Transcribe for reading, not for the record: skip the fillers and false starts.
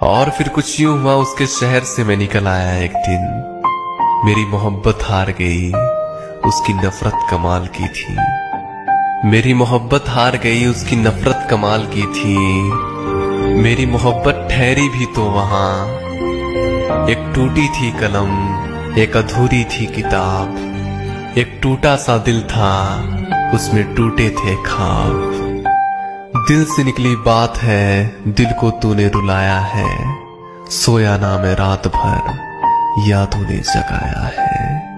और फिर कुछ यूं हुआ, उसके शहर से मैं निकल आया एक दिन। मेरी मोहब्बत हार गई, उसकी नफरत कमाल की थी। मेरी मोहब्बत हार गई, उसकी नफरत कमाल की थी। मेरी मोहब्बत ठहरी भी तो वहां, एक टूटी थी कलम, एक अधूरी थी किताब, एक टूटा सा दिल था, उसमें टूटे थे ख्वाब। दिल से निकली बात है, दिल को तूने रुलाया है, सोया ना मैं रात भर, यादों ने जगाया है।